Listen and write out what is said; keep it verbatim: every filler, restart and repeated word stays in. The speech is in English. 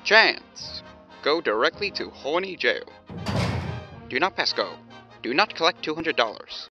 Chance! Go directly to Horny jail. Do not pass go. Do not collect two hundred dollars.